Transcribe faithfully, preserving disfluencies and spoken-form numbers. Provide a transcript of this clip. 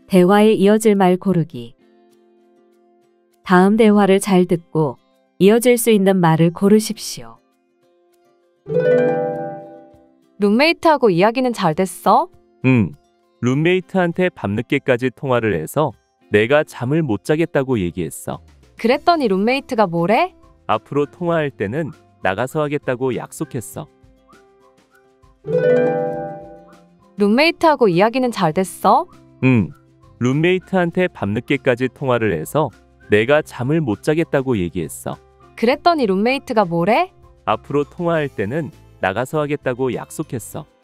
대화에 이어질 말 고르기. 다음 대화를 잘 듣고 이어질 수 있는 말을 고르십시오. 룸메이트하고 이야기는 잘 됐어? 응. 룸메이트한테 밤늦게까지 통화를 해서 내가 잠을 못 자겠다고 얘기했어. 그랬더니 룸메이트가 뭐래? 앞으로 통화할 때는 나가서 하겠다고 약속했어. 룸메이트하고 이야기는 잘 됐어? 응. 룸메이트한테 밤늦게까지 통화를 해서 내가 잠을 못 자겠다고 얘기했어. 그랬더니 룸메이트가 뭐래? 앞으로 통화할 때는 나가서 하겠다고 약속했어.